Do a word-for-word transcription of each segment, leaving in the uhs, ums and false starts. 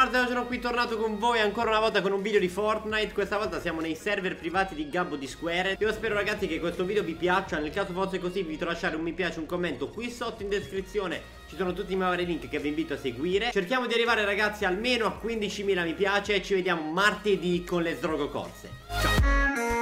Matteo, sono qui tornato con voi ancora una volta con un video di Fortnite. Questa volta siamo nei server privati di Gabbo di Square. Io spero ragazzi che questo video vi piaccia. Nel caso fosse così vi invito a lasciare un mi piace, un commento qui sotto in descrizione. Ci sono tutti i miei vari link che vi invito a seguire. Cerchiamo di arrivare ragazzi almeno a quindicimila mi piace. E ci vediamo martedì con le Sdrogocorse. Ciao.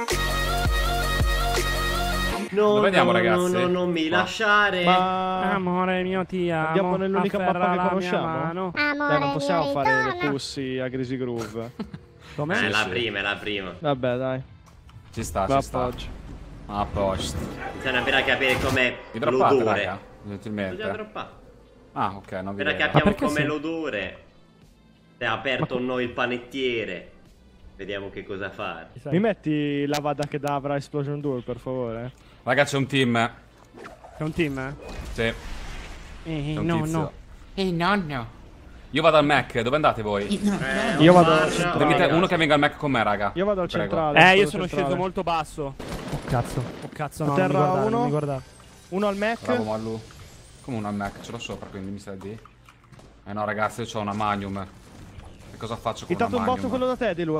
No, Dove andiamo, no, ragazzi? no, no, non mi Qua. lasciare. Ma amore mio ti amo. Andiamo nell'unica mappa che mia conosciamo? mano. Amore Dai, non possiamo mio, fare ritorna. le pussy a Greasy Groove. Com'è? È Sì, la sì. prima, è la prima. Vabbè, dai. Ci sta, Va ci sta. appoggio. A posto. Bisogna appena capire com'è Mi droppate, l'odore. raga? Bisogna Gentilmente. droppare. Ah, ok, non vi Appena vedo. capiamo perché com'è se- l'odore. Se ha aperto o no il panettiere. Vediamo che cosa fare. Sai. Mi metti la Vada Kedavra Explosion due, per favore? Raga, c'è un team. C'è un team? eh? Sì, Eh, c'è un no, tizio. no. Ehi nonno. Io vado al Mac, dove andate voi? Eh, Io vado guarda, al centrale. Venite- ragazzi. uno che venga al Mac con me, raga. Io vado al Prego. centrale. Eh, io vado sono centrale. sceso molto basso. Oh cazzo. Oh cazzo, no, A non mi terra guardare, uno. non mi guardare. Uno al Mac. Bravo, Mallu. Come uno al Mac? Ce l'ho sopra, quindi mi sa di. Eh no, ragazzi, io ho una Magnum. Che cosa faccio con Intanto una un botto Magnum? quello da te, di lui.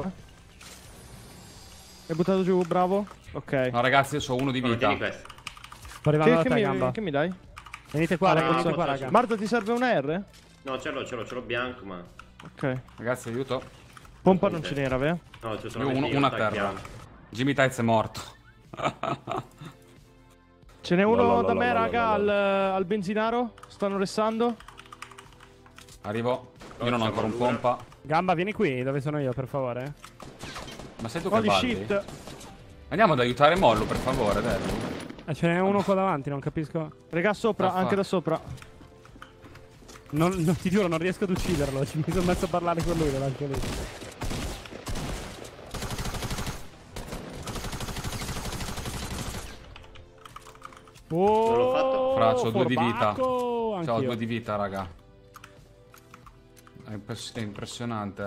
Hai buttato giù, bravo. Ok. No, ragazzi, io ho uno di Oh, vita. tieni questo. Sto arrivando Che, da che te, mi, gamba. che mi dai? Venite qua, Ah, raga, no, venite no, qua, no, raga. Marta, ti serve una R? No, ce l'ho, ce l'ho, ce l'ho bianco, ma. Ok. Ragazzi, aiuto. Pompa non ce n'era, vero? No, ci sono Io uno, uno a terra. Jimmy Tights è morto. Ce n'è uno No, no, no, da no, me, no, raga, no, no. al, al benzinaro. Stanno restando. Arrivo. Io non ho ancora un pompa. Gamba, vieni qui, dove sono io, per favore. Ma sei tu che Holy balli? shit. Andiamo ad aiutare Mollo, per favore, dai. Eh, ce n'è uno qua davanti, non capisco. Raga, sopra, Ah, anche fuck. da sopra. Non, non- ti giuro, non riesco ad ucciderlo. Ci mi sono messo a parlare con lui, lo lascio lì. Oh, Non l'ho fatto. Fra, c'ho due di vita. furbacco, C'ho anch'io. due di vita, raga. È, impress- è impressionante.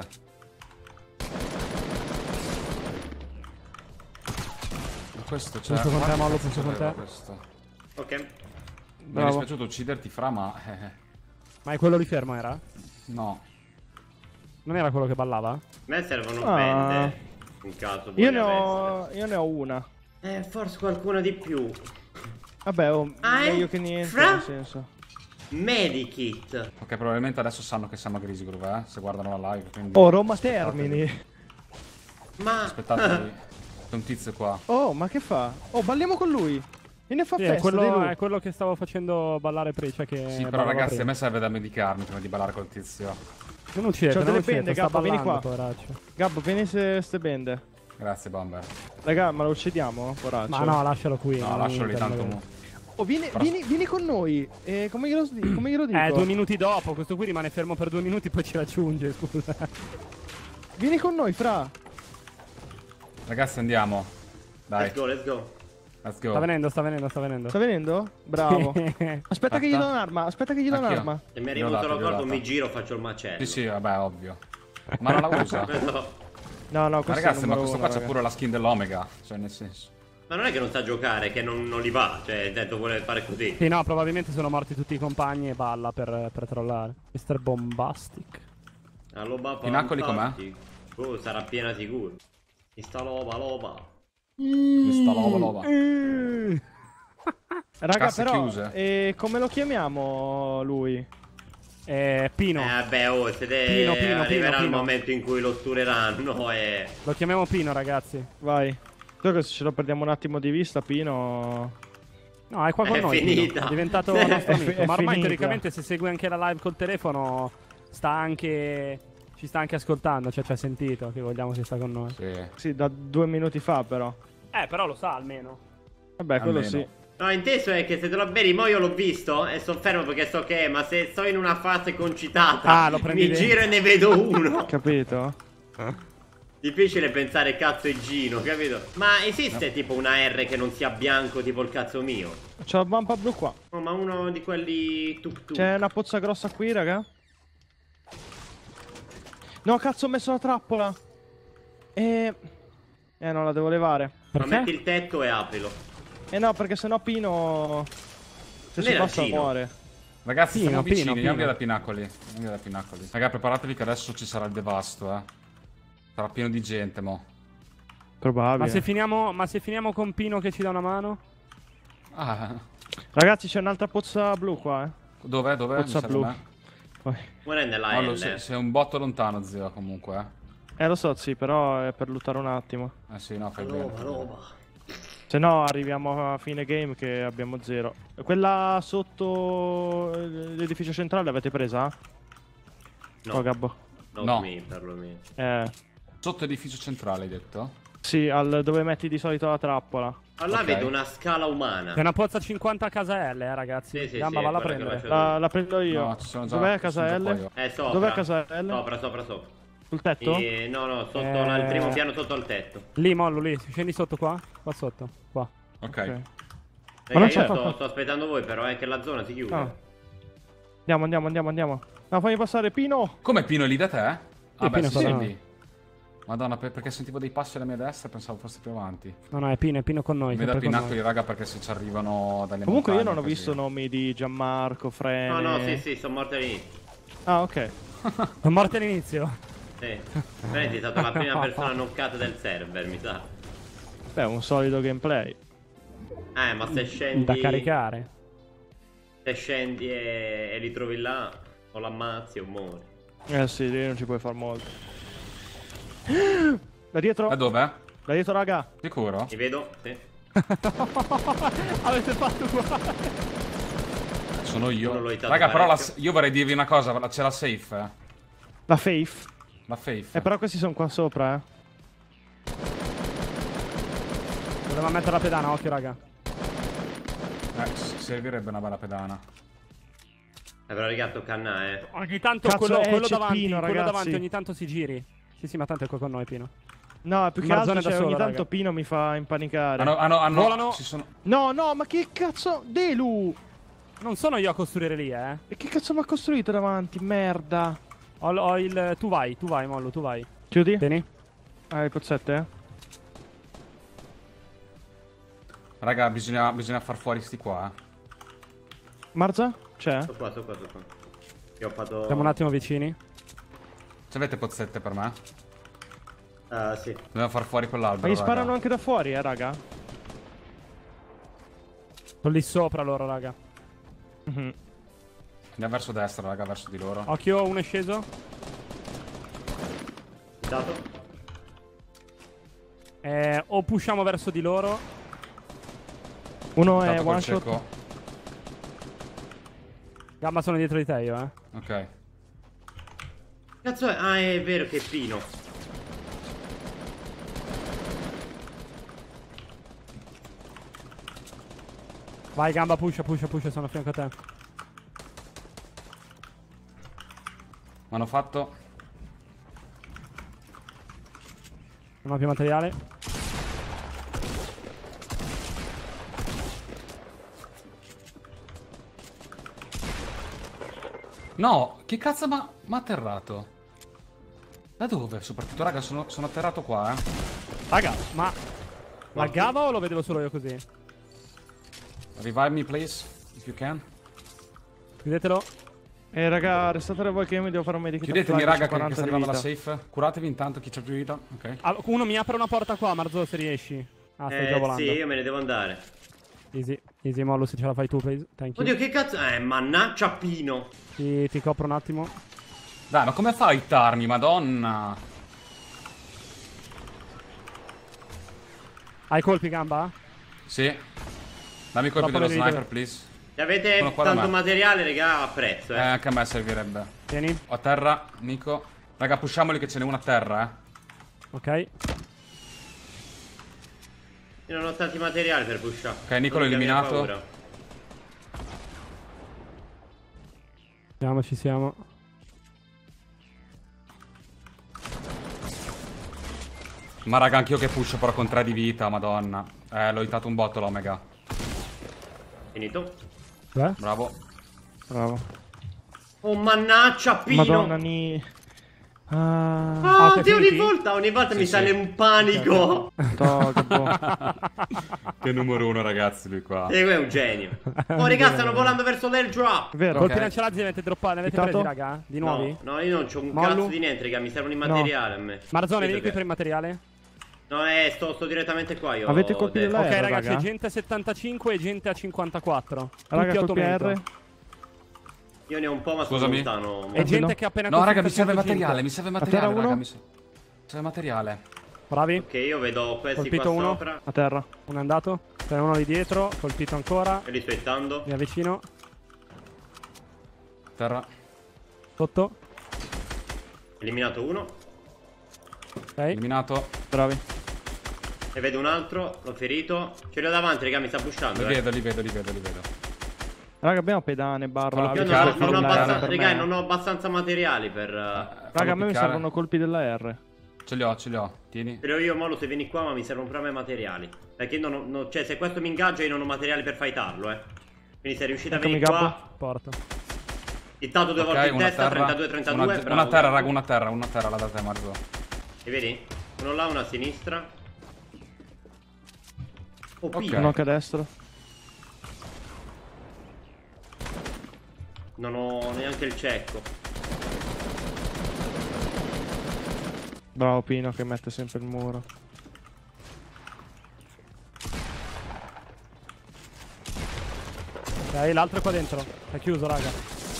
Ma questo c'è. Penso con te, quanti Mollo, cazzo penso con c'aveva te. questo? Ok. Mi è Bravo. dispiaciuto ucciderti, Fra, ma. eh, Ma è quello lì fermo, era? no. Mm. Non era quello che ballava? A me servono Ah. bende. In caso Io voglia ne ho, io ne ho una. avessere. Eh, forse qualcuno di più. Vabbè, oh, Ah, eh? meglio che niente, Fra? nel senso. Medikit. Ok, probabilmente adesso sanno che siamo a Greasy Groove, eh. Se guardano la live. Quindi. Oh, Roma Termini. Ma. Aspettatevi. C'è un tizio qua. Oh, ma che fa? Oh, balliamo con lui. Vieni a fa Sì, è festa, quello, di lui. è quello che stavo facendo ballare prima. Cioè che Sì, però ballava ragazzi, a prima. me serve da medicarmi prima di ballare col tizio. Non uccidete, C'ho non delle uccidete, pende, sta Gabbo, vieni ballando, qua. poveraccio. Gabbo, vieni se ste bende. Grazie, Bomber. Raga, ma lo uccidiamo, poraccio? Ma no, lascialo qui. No, non lascialo lì interno, tanto. magari. mu- Oh, vieni, vieni, vieni con noi. Eh, come glielo, di- come glielo dico? Eh, due minuti dopo, questo qui rimane fermo per due minuti, poi ci raggiunge, scusa. Vieni con noi, Fra. Ragazzi, andiamo. Dai, Let's go, let's go. let's go. Sta venendo, sta venendo, sta venendo. Sta venendo? Bravo. Aspetta che gli do un'arma. Aspetta che gli do Anch'io. un'arma. Se mi Gliel'ho arrivo dato, solo gliel'ho corpo dato. mi giro, faccio il macello. Sì, sì, vabbè, ovvio. Ma non la usa. No. No, no, Ma questo ragazzi, è il ma numero questo uno, qua c'ha raga. pure la skin dell'Omega. Cioè, nel senso. Ma non è che non sa giocare, che non, non li va. Cioè, detto vuole fare così. Sì, no, probabilmente sono morti tutti i compagni e balla per, per trollare. mister Bombastic. La loba Pinacoli com'è? fantastic. Oh, sarà piena sicuro. Mi sta loba, loba. Questa lova lova. Raga, Casse però, chiuse. eh, come lo chiamiamo lui? Eh, Pino. Eh, vabbè, oh, siete... Pino, Pino, arriverà Pino, il Pino. momento in cui lo tureranno e... Lo chiamiamo Pino, ragazzi. Vai. So che se ce lo perdiamo un attimo di vista, Pino... No, è qua con È noi. Pino. finita. È diventato È nostro fi- amico. è Ma ormai finita. teoricamente se segue anche la live col telefono sta anche... Ci sta anche ascoltando, cioè ci ha sentito che vogliamo che sta con noi. Sì. Sì, da due minuti fa, però. Eh, però lo sa almeno. Vabbè, quello Almeno. sì. No, inteso è che se te lo bevi, mo io l'ho visto e sto fermo perché so che è, ma se sto in una fase concitata, Ah, lo prendi mi dentro. giro e ne vedo uno. Capito? Difficile pensare cazzo e Gino, capito? Ma esiste tipo una R che non sia bianco tipo il cazzo mio? C'ho la vampa blu qua. No, ma uno di quelli tuk tuk. C'è una pozza grossa qui, raga. No, cazzo, ho messo la trappola. E... Eh, non la devo levare. Ma Perché? metti il tetto e aprilo. Eh no, perché sennò Pino... Se Non si era passa Gino? muore. Ragazzi, Pino, stiamo vicini, Pino, andiamo via Pino. da Pinacoli. Andiamo via da Pinacoli. Raga, preparatevi che adesso ci sarà il devasto, eh. Sarà pieno di gente, mo. Probabile. Ma se finiamo, ma se finiamo con Pino che ci dà una mano? Ah, Ragazzi, c'è un'altra pozza blu qua, eh. dov'è? Dov'è? Pozza Mi serve blu. a me. Poi. Ora è nella No, lo- L. sei, sei un botto lontano, zio, comunque, eh. Eh, lo so, sì, però è per lottare un attimo. Eh sì, no, fai Roba, bene. roba. Se no arriviamo a fine game che abbiamo zero. Quella sotto l'edificio centrale avete presa? No, Oh, Gabbo. not No. me, perlomeno. Eh, Sotto edificio centrale, hai detto? sì, al, dove metti di solito la trappola. Allora Ok. vedo una scala umana. C'è una pozza cinquanta a casa L, eh, ragazzi. Sì, sì, Gamba, sì, valla a è quella che prendere. faccio. La, la prendo io. No, ci sono già. Dov'è ci casa sono già L? qua io. Eh, sopra. Dov'è casa L? Sopra, sopra, sopra. Sul tetto? Eh, no, no, sotto Eh. al primo piano sotto al tetto. Lì, mollo, lì. Scendi sotto qua? Qua sotto. Qua. Ok. Ok. Raga, non io c'è. sto, sto aspettando voi, però è che la zona si chiude. Ah. Andiamo, andiamo, andiamo, andiamo. No, fammi passare Pino. Come Pino è lì da te? Ah, beh, Pino sì, sta sei da lì. Madonna, per- perché sentivo dei passi alla mia destra e pensavo fosse più avanti. No, no, è Pino, è Pino con noi. Mi da sempre con Pinacoli, noi. raga, perché se ci arrivano dalle Comunque io non ho montagne, visto così. nomi di Gianmarco, Frene. No, no, sì, sì, sono morto all'inizio. Ah, ok. Sono morti all'inizio. Sì. Prendi, è stata la prima persona knoccata del server, mi sa. Beh, un solido gameplay. Eh, ma se scendi. Da caricare. Se scendi e, e li trovi là, o l'ammazzi o muori. Eh sì, lì non ci puoi far molto. Da dietro. Da dove? Da dietro, raga. Sicuro? Mi vedo? Sì. Avete fatto qua. Sono io. Non l'ho hitato Raga, però la- parecchio. io vorrei dirvi una cosa, c'è la safe, eh. La Faith. La Faith. Eh, però questi sono qua sopra, eh. Dovevamo mettere la pedana, occhio, raga. Eh, s- servirebbe una bella pedana. Eh, però raga, tocca a Anna, eh. Ogni tanto Cazzo, quello, eh, quello c'è davanti, Pino, quello ragazzi. davanti ogni tanto si giri. Sì, sì, ma tanto è qua con noi, Pino. No, più che Marzone altro da cioè, ogni solo, tanto raga. Pino mi fa impanicare. Hanno, hanno, hanno, Volano. si sono... No, no, ma che cazzo... Delu! Non sono io a costruire lì, eh. E che cazzo mi ha costruito davanti? Merda. Ho, ho il... Tu vai, tu vai, Mollo, tu vai. Chiudi? Vieni. Ah, il pozzette, eh? Raga, bisogna, bisogna far fuori sti qua, eh. Marza? C'è? Sto qua, sto qua, sto qua. Io ho fatto. Siamo un attimo vicini. Ci avete pozzette per me? Ah, sì. Dobbiamo far fuori quell'albero, Ma gli raga. sparano anche da fuori, eh, raga? Sono lì sopra loro, raga. Mhm. Andiamo verso destra, raga, verso di loro. Occhio, uno è sceso. Dato. Eh, o pushiamo verso di loro. Uno è Intanto col one shot. cieco. Gamba, sono dietro di te io, eh. Ok. Cazzo è? Ah, è vero che è Pino. Vai, Gamba, pusha, pusha, pusha, sono a fianco a te. M'hanno fatto... Non ho più materiale. No, che cazzo m'ha m'ha atterrato? Da dove? Soprattutto, raga, sono, sono atterrato qua, eh. Raga, ma... Laggava o lo vedevo solo io così? Revive me, please, if you can. Chiudetelo. Eh, raga, restate voi che io mi devo fare un medikit. Chiudetemi, flash, raga, che, che quaranta sta di arrivando la vita. safe. Curatevi intanto, chi c'ha più vita. Ok. Ah, uno mi apre una porta qua, Marzo, se riesci. Ah, stai già Eh, volando. sì, io me ne devo andare. Easy, easy, Mollo, se ce la fai tu, please. Thank you. Oddio, che cazzo. Eh, mannaggia Pino. Ti, ti copro un attimo. Dai, ma come fai a hittarmi, madonna? Hai colpi, Gamba? Sì. Dammi i colpi Troppo dello veloce. sniper, please. Se avete Sono qua da tanto me. materiale, raga, apprezzo, Eh, eh. anche a me servirebbe. Vieni. Ho a terra, Nico. Raga, pushiamoli che ce n'è uno a terra, eh. Ok. Io non ho tanti materiali per pushare. Ok, Nicolo Non mi abbia eliminato. paura. Siamo, ci siamo. Ma raga, anch'io che pusho però con tre di vita, madonna. Eh, l'ho hitato un botto l'Omega. Finito. Beh. Bravo. Bravo. Oh, mannaggia Pino. Madonna, ni... Ah, Ah, ok, oddio, ogni finiti? volta, ogni volta Sì, mi sì. sale un panico. to, che buono. Che numero uno, ragazzi, lui qua. E lui è un genio. Oh, raga, stanno volando verso l'airdrop. È vero? Colpi Ok. lanciati ne avete droppati, ne avete Intanto? presi, raga? Di nuovi? No, no, io non c'ho un Mollo? cazzo di niente, raga, mi servono i materiali a me. Marzone, Vedo vieni qui che- per il materiale. No, eh, sto, sto direttamente qua io. Avete colpi Dave. della- Ok, R, ragazzi, raga? gente a settantacinque e gente a cinquantaquattro. Raga, Tutti colpi automento. R. Io ne ho un po', ma sono Scusami. lontano. E gente che ha appena No, raga, mi costruito serve centocinque. materiale, mi serve terra materiale, uno? raga, mi serve... mi serve materiale. Bravi. Ok, io vedo questi Colpito qua uno. sopra. A terra. Uno è andato. Ce n'è uno lì dietro. Colpito ancora. E li sto hittando. Mi avvicino. Terra. Sotto. Eliminato uno. Ok. Eliminato. Bravi. E vedo un altro. L'ho ferito. Ce l'ho davanti, raga, mi sta pushando. Li Eh. vedo, li vedo, li vedo, li vedo. Raga, abbiamo pedane, barra. Fallo Io avete non ho, piccare, colpi non ho fallo della R abbastanza, per raga, me? non ho abbastanza materiali per. uh, Raga, a Fallo me mi piccare. servono colpi della R. Ce li ho, ce li ho. Tieni. Però io, Molo, se vieni qua, ma mi servono proprio i materiali. Perché io non ho, no- cioè, se questo mi ingaggia, io non ho materiali per fightarlo, eh. Quindi sei riuscito a Eccomi, venire Gabbo. qua. Porto. Hittato due Ok, volte in una testa, terra. trentadue trentadue. Una, bravo, una terra, Gabbo. raga, una terra, una terra, la da te, Marzo. E vedi? Uno là, uno a sinistra. Oh, Ok. picco. Uno anche a destra. Non ho neanche il cecco. Bravo Pino che mette sempre il muro. Ok, l'altro è qua dentro. È chiuso, raga.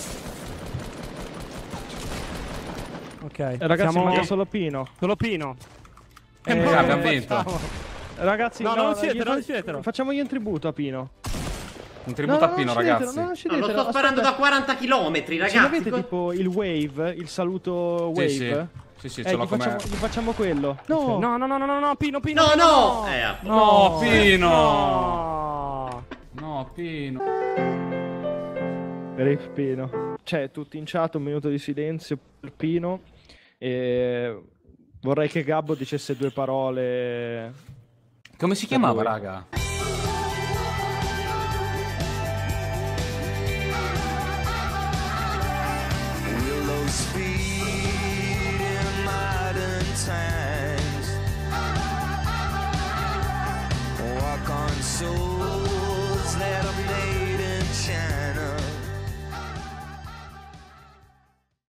Ok. Eh, ragazzi, siamo... manca solo Pino. Solo Pino. Eh, no, abbiamo come vinto. facciamo? Ragazzi, No, no, non siete, gli non fa- siete. Facciamogli un tributo a Pino. Un tributo a no, Pino, non sceglietelo, ragazzi. no, non No, sceglietelo, lo sto sparando aspetta. da quaranta chilometri, Ce ragazzi. l'avete co- tipo il wave, il saluto wave? Sì, sì. Sì, sì, Eh, ce l'ho gli, come... facciamo, gli facciamo quello. No, No, no, no, no, no, no, Pino, Pino. No, Pino, no! Eh, a- No, Pino! No. No, Pino. Rip Pino. Cioè, tutti in chat, un minuto di silenzio per Pino. E vorrei che Gabbo dicesse due parole. Come si Per chiamava, lui. raga? Willows feed in modern times. Walk on souls that are made